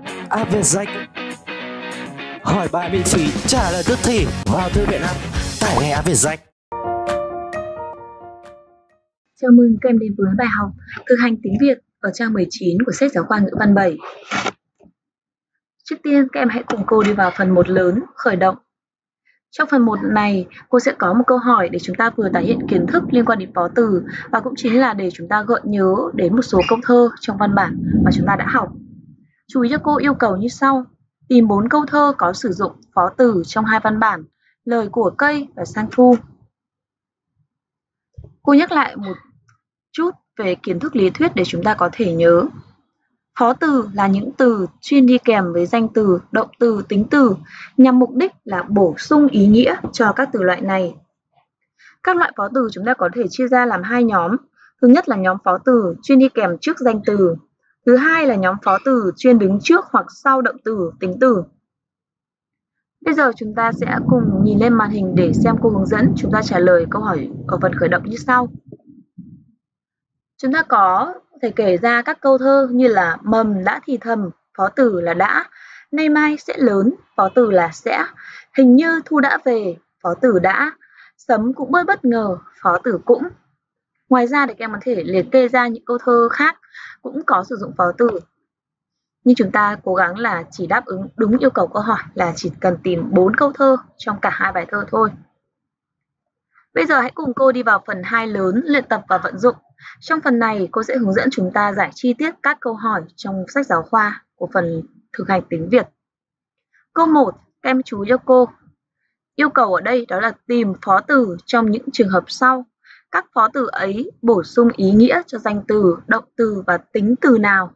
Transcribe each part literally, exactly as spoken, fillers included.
áp Việt Danh. Hỏi bài miễn phí, trả lời tức thì. Vào thư viện app, tải ngay áp Việt Danh. Chào mừng các em đến với bài học thực hành tiếng Việt ở trang mười chín của sách giáo khoa ngữ văn bảy. Trước tiên, các em hãy cùng cô đi vào phần một lớn, khởi động. Trong phần một này, cô sẽ có một câu hỏi để chúng ta vừa tái hiện kiến thức liên quan đến phó từ và cũng chính là để chúng ta gợi nhớ đến một số câu thơ trong văn bản mà chúng ta đã học. Chú ý cho cô yêu cầu như sau. Tìm bốn câu thơ có sử dụng phó từ trong hai văn bản, lời của cây và sang thu. Cô nhắc lại một chút về kiến thức lý thuyết để chúng ta có thể nhớ. Phó từ là những từ chuyên đi kèm với danh từ, động từ, tính từ, nhằm mục đích là bổ sung ý nghĩa cho các từ loại này. Các loại phó từ chúng ta có thể chia ra làm hai nhóm. Thứ nhất là nhóm phó từ chuyên đi kèm trước danh từ. Thứ hai là nhóm phó từ chuyên đứng trước hoặc sau động từ, tính từ. Bây giờ chúng ta sẽ cùng nhìn lên màn hình để xem cô hướng dẫn chúng ta trả lời câu hỏi ở phần khởi động như sau. Chúng ta có thể kể ra các câu thơ như là mầm đã thì thầm, phó từ là đã, nay mai sẽ lớn, phó từ là sẽ, hình như thu đã về, phó từ đã, sấm cũng bớt bất ngờ, phó từ cũng. Ngoài ra thì các em có thể liệt kê ra những câu thơ khác cũng có sử dụng phó từ. Nhưng chúng ta cố gắng là chỉ đáp ứng đúng yêu cầu câu hỏi là chỉ cần tìm bốn câu thơ trong cả hai bài thơ thôi. Bây giờ hãy cùng cô đi vào phần hai lớn, luyện tập và vận dụng. Trong phần này, cô sẽ hướng dẫn chúng ta giải chi tiết các câu hỏi trong sách giáo khoa của phần thực hành tiếng Việt. Câu một, các em chú ý cho cô. Yêu cầu ở đây đó là tìm phó từ trong những trường hợp sau. Các phó từ ấy bổ sung ý nghĩa cho danh từ, động từ và tính từ nào?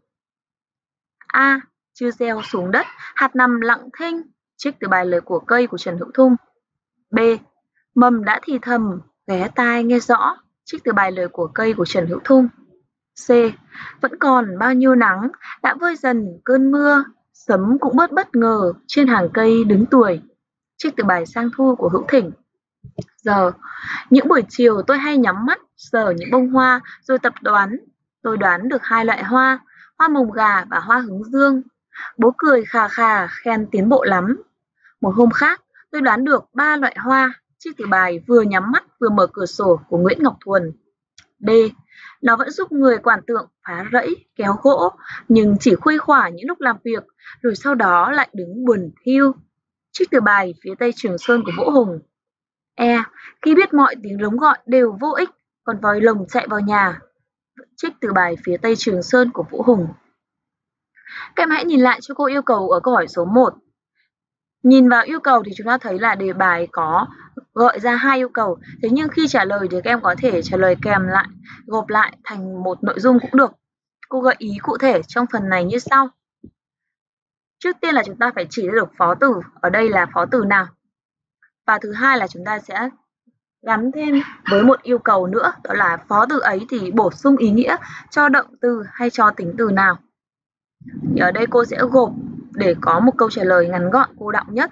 A. Chưa gieo xuống đất, hạt nằm lặng thinh, trích từ bài Lời của cây của Trần Hữu Thung. B. Mầm đã thì thầm, ghé tai nghe rõ, trích từ bài Lời của cây của Trần Hữu Thung. C. Vẫn còn bao nhiêu nắng, đã vơi dần cơn mưa, sấm cũng bớt bất ngờ trên hàng cây đứng tuổi, trích từ bài Sang Thu của Hữu Thỉnh. Giờ, những buổi chiều tôi hay nhắm mắt, sờ những bông hoa, rồi tập đoán. Tôi đoán được hai loại hoa, hoa mồng gà và hoa hướng dương. Bố cười khà khà, khen tiến bộ lắm. Một hôm khác, tôi đoán được ba loại hoa, trích từ bài Vừa nhắm mắt vừa mở cửa sổ của Nguyễn Ngọc Thuần. D. Nó vẫn giúp người quản tượng phá rẫy, kéo gỗ, nhưng chỉ khuây khỏa những lúc làm việc, rồi sau đó lại đứng buồn thiu. Trích từ bài Phía Tây Trường Sơn của Vũ Hùng. E. Khi biết mọi tiếng rống gọi đều vô ích, còn vòi lồng chạy vào nhà. Trích từ bài Phía Tây Trường Sơn của Vũ Hùng. Các em hãy nhìn lại cho cô yêu cầu ở câu hỏi số một. Nhìn vào yêu cầu thì chúng ta thấy là đề bài có gợi ra hai yêu cầu. Thế nhưng khi trả lời thì các em có thể trả lời kèm lại, gộp lại thành một nội dung cũng được. Cô gợi ý cụ thể trong phần này như sau. Trước tiên là chúng ta phải chỉ ra được phó từ, ở đây là phó từ nào. Và thứ hai là chúng ta sẽ gắn thêm với một yêu cầu nữa, đó là phó từ ấy thì bổ sung ý nghĩa cho động từ hay cho tính từ nào. Thì ở đây cô sẽ gộp để có một câu trả lời ngắn gọn cô đọng nhất.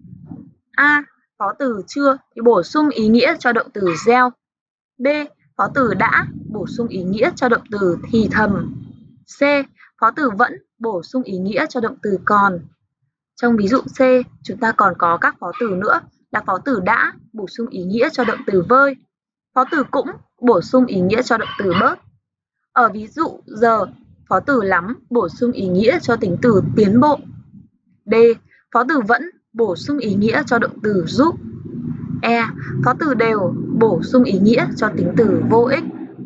A. Phó từ chưa thì bổ sung ý nghĩa cho động từ gieo. B. Phó từ đã bổ sung ý nghĩa cho động từ thì thầm. C. Phó từ vẫn bổ sung ý nghĩa cho động từ còn. Trong ví dụ C, chúng ta còn có các phó từ nữa là phó từ đã bổ sung ý nghĩa cho động từ vơi. Phó từ cũng bổ sung ý nghĩa cho động từ bớt. Ở ví dụ giờ, phó từ lắm bổ sung ý nghĩa cho tính từ tiến bộ. D. Phó từ vẫn bổ sung ý nghĩa cho động từ giúp. E. Phó từ đều bổ sung ý nghĩa cho tính từ vô ích.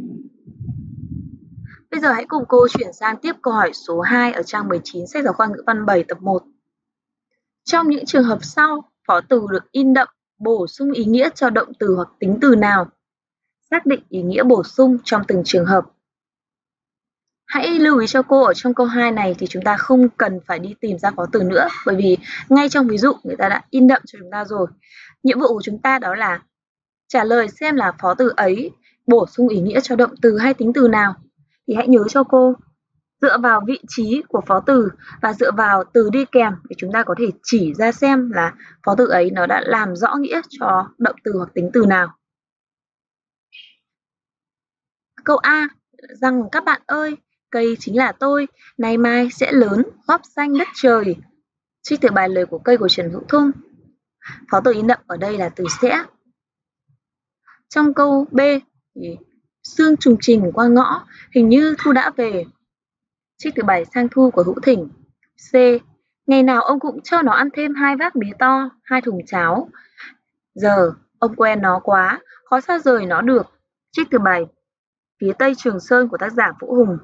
Bây giờ hãy cùng cô chuyển sang tiếp câu hỏi số hai ở trang mười chín sách giáo khoa ngữ văn bảy tập một. Trong những trường hợp sau, phó từ được in đậm bổ sung ý nghĩa cho động từ hoặc tính từ nào? Xác định ý nghĩa bổ sung trong từng trường hợp. Hãy lưu ý cho cô ở trong câu hai này thì chúng ta không cần phải đi tìm ra phó từ nữa, bởi vì ngay trong ví dụ người ta đã in đậm cho chúng ta rồi. Nhiệm vụ của chúng ta đó là trả lời xem là phó từ ấy bổ sung ý nghĩa cho động từ hay tính từ nào. Thì hãy nhớ cho cô, dựa vào vị trí của phó từ và dựa vào từ đi kèm để chúng ta có thể chỉ ra xem là phó từ ấy nó đã làm rõ nghĩa cho động từ hoặc tính từ nào. Câu A, rằng các bạn ơi, cây chính là tôi, nay mai sẽ lớn, góp xanh đất trời. Trích từ bài Lời của cây của Trần Hữu Thung. Phó từ in đậm ở đây là từ sẽ. Trong câu B thì sương trùng trình qua ngõ, hình như thu đã về. Trích từ bài Sang Thu của Hữu Thỉnh. C. Ngày nào ông cũng cho nó ăn thêm hai vác mía to, hai thùng cháo. Giờ ông quen nó quá, khó sao rời nó được. Trích từ bài Phía Tây Trường Sơn của tác giả Vũ Hùng.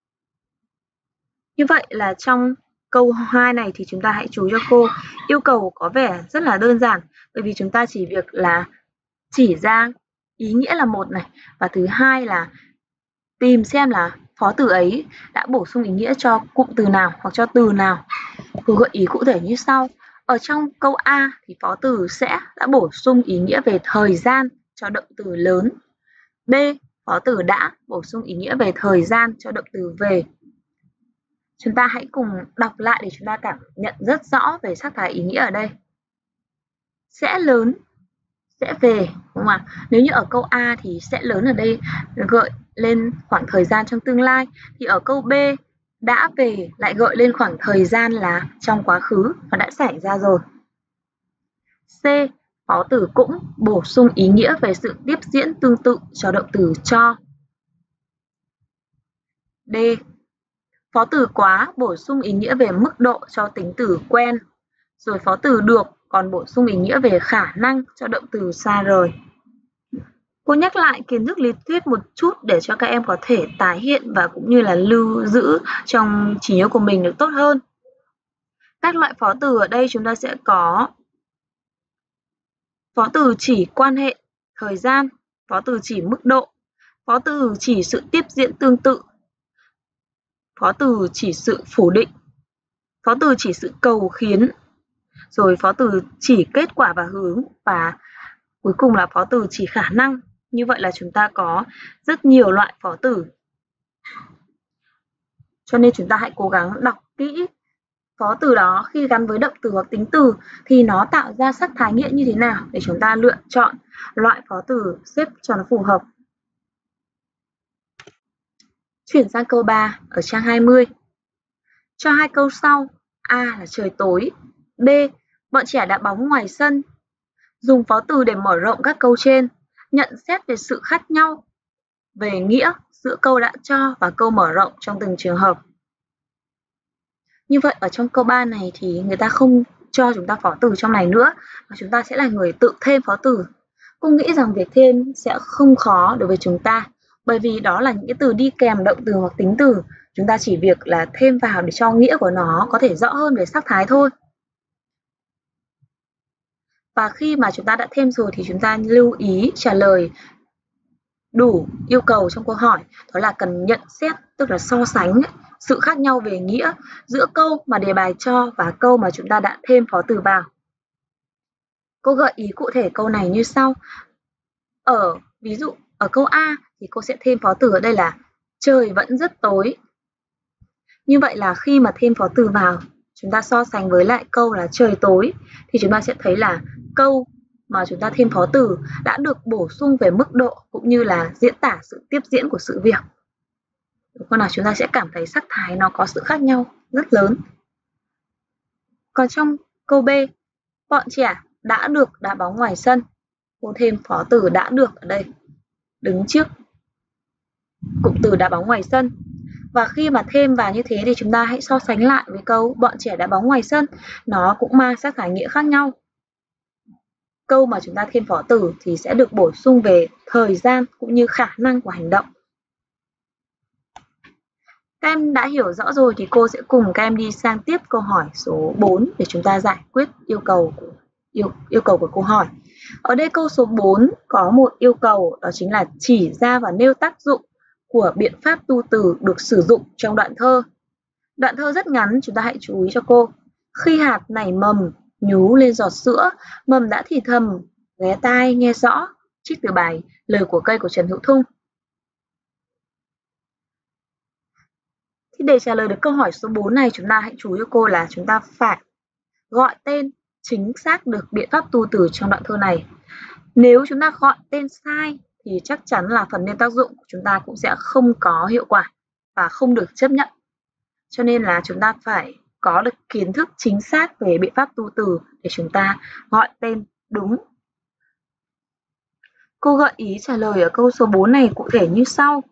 Như vậy là trong câu hai này thì chúng ta hãy chú ý cho cô. Yêu cầu có vẻ rất là đơn giản, bởi vì chúng ta chỉ việc là chỉ ra ý nghĩa là một này, và thứ hai là tìm xem là phó từ ấy đã bổ sung ý nghĩa cho cụm từ nào hoặc cho từ nào. Cô gợi ý cụ thể như sau. Ở trong câu A thì phó từ sẽ đã bổ sung ý nghĩa về thời gian cho động từ lớn. B. Phó từ đã bổ sung ý nghĩa về thời gian cho động từ về. Chúng ta hãy cùng đọc lại để chúng ta cảm nhận rất rõ về sắc thái ý nghĩa ở đây. Sẽ lớn, sẽ về, đúng không ạ? Nếu như ở câu A thì sẽ lớn ở đây gợi lên khoảng thời gian trong tương lai, thì ở câu B đã về lại gợi lên khoảng thời gian là trong quá khứ và đã xảy ra rồi. C. Phó từ cũng bổ sung ý nghĩa về sự tiếp diễn tương tự cho động từ cho. D. Phó từ quá bổ sung ý nghĩa về mức độ cho tính từ quen. Rồi phó từ được còn bổ sung ý nghĩa về khả năng cho động từ xa rời. Cô nhắc lại kiến thức lý thuyết một chút để cho các em có thể tái hiện và cũng như là lưu giữ trong trí nhớ của mình được tốt hơn. Các loại phó từ ở đây chúng ta sẽ có phó từ chỉ quan hệ thời gian, phó từ chỉ mức độ, phó từ chỉ sự tiếp diễn tương tự, phó từ chỉ sự phủ định, phó từ chỉ sự cầu khiến, rồi phó từ chỉ kết quả và hướng, và cuối cùng là phó từ chỉ khả năng. Như vậy là chúng ta có rất nhiều loại phó từ. Cho nên chúng ta hãy cố gắng đọc kỹ phó từ đó khi gắn với động từ hoặc tính từ thì nó tạo ra sắc thái nghĩa như thế nào để chúng ta lựa chọn loại phó từ xếp cho nó phù hợp. Chuyển sang câu ba ở trang hai mươi. Cho hai câu sau, A là trời tối, B bọn trẻ đá bóng ngoài sân. Dùng phó từ để mở rộng các câu trên, nhận xét về sự khác nhau về nghĩa giữa câu đã cho và câu mở rộng trong từng trường hợp. Như vậy ở trong câu ba này thì người ta không cho chúng ta phó từ trong này nữa, và chúng ta sẽ là người tự thêm phó từ. Cô nghĩ rằng việc thêm sẽ không khó đối với chúng ta, bởi vì đó là những cái từ đi kèm động từ hoặc tính từ. Chúng ta chỉ việc là thêm vào để cho nghĩa của nó có thể rõ hơn về sắc thái thôi. Và khi mà chúng ta đã thêm rồi thì chúng ta lưu ý trả lời đủ yêu cầu trong câu hỏi, đó là cần nhận xét, tức là so sánh sự khác nhau về nghĩa giữa câu mà đề bài cho và câu mà chúng ta đã thêm phó từ vào. Cô gợi ý cụ thể câu này như sau. Ở ví dụ ở câu A thì cô sẽ thêm phó từ ở đây là trời vẫn rất tối. Như vậy là khi mà thêm phó từ vào, chúng ta so sánh với lại câu là trời tối thì chúng ta sẽ thấy là câu mà chúng ta thêm phó từ đã được bổ sung về mức độ cũng như là diễn tả sự tiếp diễn của sự việc. Còn nào chúng ta sẽ cảm thấy sắc thái nó có sự khác nhau rất lớn. Còn trong câu B, bọn trẻ đã được đá bóng ngoài sân. Cô thêm phó từ đã được ở đây, đứng trước cụm từ đá bóng ngoài sân. Và khi mà thêm vào như thế thì chúng ta hãy so sánh lại với câu bọn trẻ đá bóng ngoài sân. Nó cũng mang sắc thái nghĩa khác nhau. Câu mà chúng ta thêm phó từ thì sẽ được bổ sung về thời gian cũng như khả năng của hành động. Các em đã hiểu rõ rồi thì cô sẽ cùng các em đi sang tiếp câu hỏi số bốn để chúng ta giải quyết yêu cầu của, yêu, yêu cầu của câu hỏi. Ở đây câu số bốn có một yêu cầu, đó chính là chỉ ra và nêu tác dụng của biện pháp tu từ được sử dụng trong đoạn thơ. Đoạn thơ rất ngắn, chúng ta hãy chú ý cho cô. Khi hạt nảy mầm, nhú lên giọt sữa, mầm đã thì thầm, ghé tai nghe rõ. Trích từ bài Lời của cây của Trần Hữu Thung. Thì để trả lời được câu hỏi số bốn này, chúng ta hãy chú ý cho cô là chúng ta phải gọi tên chính xác được biện pháp tu từ trong đoạn thơ này. Nếu chúng ta gọi tên sai thì chắc chắn là phần nêu tác dụng của chúng ta cũng sẽ không có hiệu quả và không được chấp nhận. Cho nên là chúng ta phải có được kiến thức chính xác về biện pháp tu từ để chúng ta gọi tên đúng. Cô gợi ý trả lời ở câu số bốn này cụ thể như sau.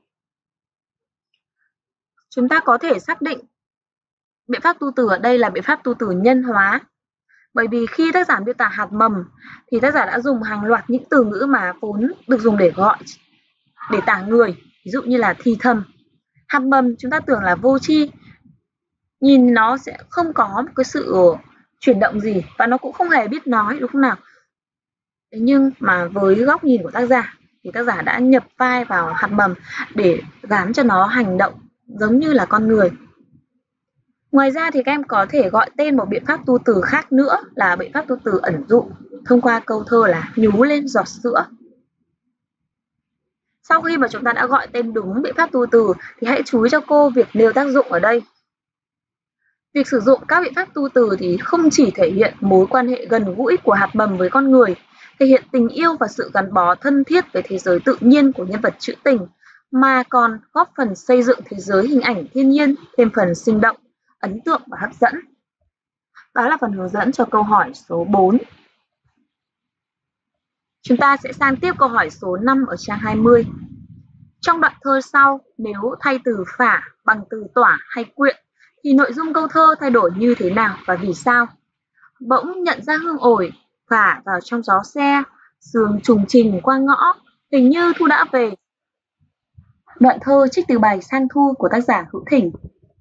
Chúng ta có thể xác định biện pháp tu từ ở đây là biện pháp tu từ nhân hóa. Bởi vì khi tác giả miêu tả hạt mầm thì tác giả đã dùng hàng loạt những từ ngữ mà vốn được dùng để gọi, để tả người. Ví dụ như là thì thầm. Hạt mầm chúng ta tưởng là vô tri, nhìn nó sẽ không có một cái sự chuyển động gì và nó cũng không hề biết nói, đúng không nào? Thế nhưng mà với góc nhìn của tác giả thì tác giả đã nhập vai vào hạt mầm để gán cho nó hành động giống như là con người. Ngoài ra thì các em có thể gọi tên một biện pháp tu từ khác nữa là biện pháp tu từ ẩn dụ thông qua câu thơ là nhú lên giọt sữa. Sau khi mà chúng ta đã gọi tên đúng biện pháp tu từ thì hãy chú ý cho cô việc nêu tác dụng ở đây. Việc sử dụng các biện pháp tu từ thì không chỉ thể hiện mối quan hệ gần gũi của hạt mầm với con người, thể hiện tình yêu và sự gắn bó thân thiết với thế giới tự nhiên của nhân vật trữ tình, mà còn góp phần xây dựng thế giới hình ảnh thiên nhiên thêm phần sinh động, ấn tượng và hấp dẫn. Đó là phần hướng dẫn cho câu hỏi số bốn. Chúng ta sẽ sang tiếp câu hỏi số năm ở trang hai mươi. Trong đoạn thơ sau, nếu thay từ phả bằng từ tỏa hay quyện, thì nội dung câu thơ thay đổi như thế nào và vì sao? Bỗng nhận ra hương ổi, phả vào trong gió xe, sương trùng trình qua ngõ, hình như thu đã về. Đoạn thơ trích từ bài Sang Thu của tác giả Hữu Thỉnh.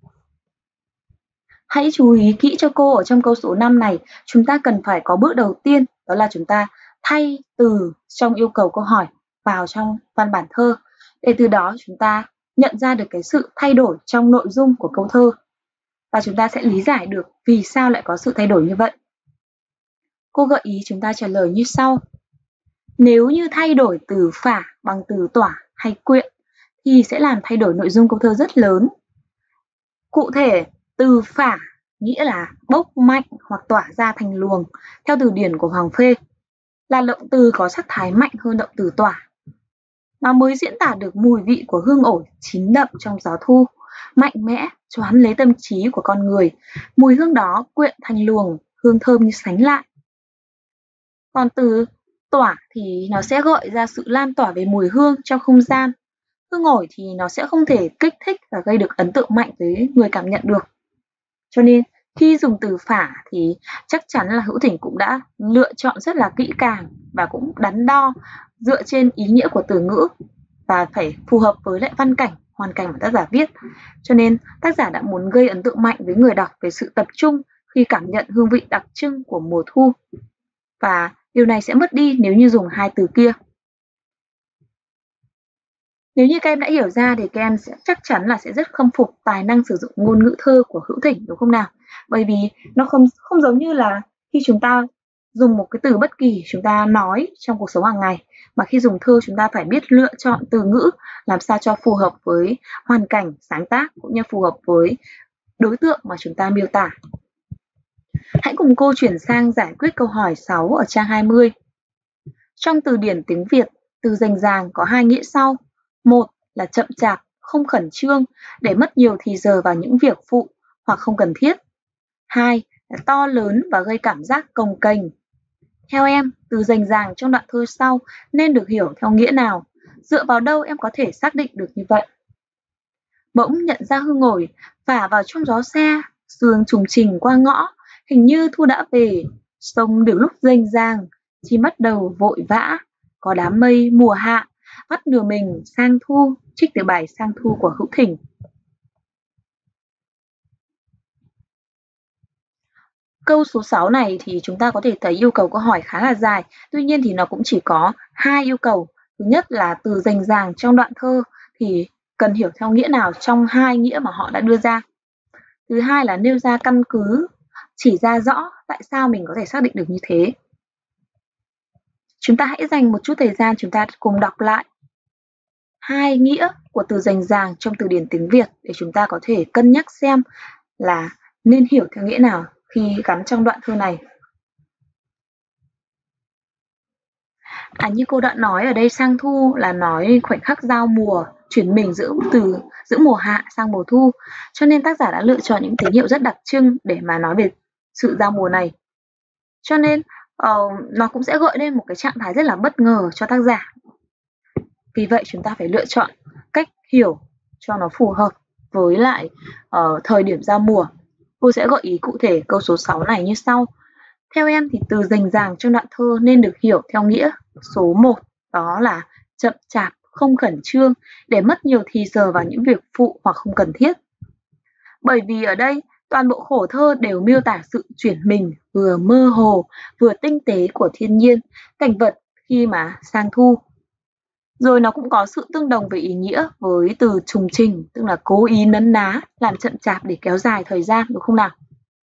Hãy chú ý kỹ cho cô ở trong câu số năm này, chúng ta cần phải có bước đầu tiên, đó là chúng ta thay từ trong yêu cầu câu hỏi vào trong văn bản thơ, để từ đó chúng ta nhận ra được cái sự thay đổi trong nội dung của câu thơ và chúng ta sẽ lý giải được vì sao lại có sự thay đổi như vậy. Cô gợi ý chúng ta trả lời như sau. Nếu như thay đổi từ phả bằng từ tỏa hay quyện thì sẽ làm thay đổi nội dung câu thơ rất lớn. Cụ thể, từ phả nghĩa là bốc mạnh hoặc tỏa ra thành luồng theo từ điển của Hoàng Phê, là động từ có sắc thái mạnh hơn động từ tỏa. Nó mới diễn tả được mùi vị của hương ổi chín đậm trong gió thu, mạnh mẽ, choán lấy tâm trí của con người. Mùi hương đó quyện thành luồng, hương thơm như sánh lại. Còn từ tỏa thì nó sẽ gợi ra sự lan tỏa về mùi hương trong không gian. Hương ổi thì nó sẽ không thể kích thích và gây được ấn tượng mạnh với người cảm nhận được. Cho nên khi dùng từ phả thì chắc chắn là Hữu Thỉnh cũng đã lựa chọn rất là kỹ càng và cũng đắn đo dựa trên ý nghĩa của từ ngữ và phải phù hợp với lại văn cảnh, hoàn cảnh mà tác giả viết. Cho nên tác giả đã muốn gây ấn tượng mạnh với người đọc về sự tập trung khi cảm nhận hương vị đặc trưng của mùa thu. Và điều này sẽ mất đi nếu như dùng hai từ kia. Nếu như các em đã hiểu ra thì các em sẽ chắc chắn là sẽ rất khâm phục tài năng sử dụng ngôn ngữ thơ của Hữu Thỉnh, đúng không nào? Bởi vì nó không không giống như là khi chúng ta dùng một cái từ bất kỳ chúng ta nói trong cuộc sống hàng ngày, mà khi dùng thơ chúng ta phải biết lựa chọn từ ngữ làm sao cho phù hợp với hoàn cảnh sáng tác cũng như phù hợp với đối tượng mà chúng ta miêu tả. Hãy cùng cô chuyển sang giải quyết câu hỏi sáu ở trang hai mươi. Trong từ điển tiếng Việt, từ rành ràng có hai nghĩa sau. Một là chậm chạp, không khẩn trương, để mất nhiều thì giờ vào những việc phụ hoặc không cần thiết. Hai là to lớn và gây cảm giác cồng kềnh. Theo em, từ rành ràng trong đoạn thơ sau nên được hiểu theo nghĩa nào? Dựa vào đâu em có thể xác định được như vậy? Bỗng nhận ra hương ổi, phả vào trong gió xe, sương trùng trình qua ngõ, hình như thu đã về, sông được lúc rênh rang, chim bắt đầu vội vã, có đám mây mùa hạ, vắt nửa mình sang thu, trích từ bài Sang Thu của Hữu Thỉnh. Câu số sáu này thì chúng ta có thể thấy yêu cầu câu hỏi khá là dài, tuy nhiên thì nó cũng chỉ có hai yêu cầu. Thứ nhất là từ rành ràng trong đoạn thơ thì cần hiểu theo nghĩa nào trong hai nghĩa mà họ đã đưa ra. Thứ hai là nêu ra căn cứ, chỉ ra rõ tại sao mình có thể xác định được như thế. Chúng ta hãy dành một chút thời gian chúng ta cùng đọc lại hai nghĩa của từ rành ràng trong từ điển tiếng Việt để chúng ta có thể cân nhắc xem là nên hiểu theo nghĩa nào khi gắn trong đoạn thơ này. À, như cô đã nói ở đây, sang thu là nói khoảnh khắc giao mùa chuyển mình giữa từ giữa mùa hạ sang mùa thu, cho nên tác giả đã lựa chọn những tín hiệu rất đặc trưng để mà nói về sự giao mùa này. Cho nên uh, nó cũng sẽ gợi lên một cái trạng thái rất là bất ngờ cho tác giả. Vì vậy chúng ta phải lựa chọn cách hiểu cho nó phù hợp với lại uh, thời điểm giao mùa. Cô sẽ gợi ý cụ thể câu số sáu này như sau. Theo em thì từ rành ràng trong đoạn thơ nên được hiểu theo nghĩa số một, đó là chậm chạp, không khẩn trương, để mất nhiều thì giờ vào những việc phụ hoặc không cần thiết. Bởi vì ở đây toàn bộ khổ thơ đều miêu tả sự chuyển mình vừa mơ hồ vừa tinh tế của thiên nhiên, cảnh vật khi mà sang thu. Rồi nó cũng có sự tương đồng về ý nghĩa với từ trùng trình, tức là cố ý nấn ná, làm chậm chạp để kéo dài thời gian, đúng không nào?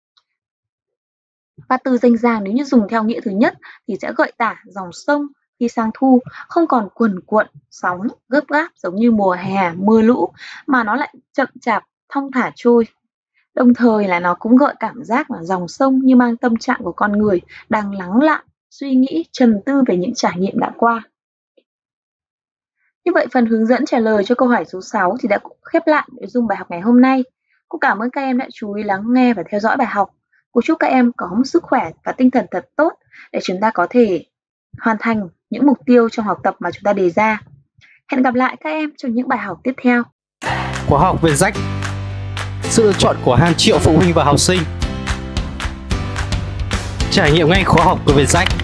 Và từ rành ràng nếu như dùng theo nghĩa thứ nhất thì sẽ gợi tả dòng sông khi sang thu không còn cuồn cuộn, sóng gấp gáp giống như mùa hè, mưa lũ, mà nó lại chậm chạp, thong thả trôi. Đồng thời là nó cũng gợi cảm giác là dòng sông như mang tâm trạng của con người đang lắng lặng, suy nghĩ, trầm tư về những trải nghiệm đã qua. Như vậy phần hướng dẫn trả lời cho câu hỏi số sáu thì đã khép lại nội dung bài học ngày hôm nay. Cô cảm ơn các em đã chú ý lắng nghe và theo dõi bài học. Cô chúc các em có một sức khỏe và tinh thần thật tốt để chúng ta có thể hoàn thành những mục tiêu trong học tập mà chúng ta đề ra. Hẹn gặp lại các em trong những bài học tiếp theo. Khóa học Vietjach, sự lựa chọn của hàng triệu phụ huynh và học sinh. Trải nghiệm ngay khóa học của Vietjach.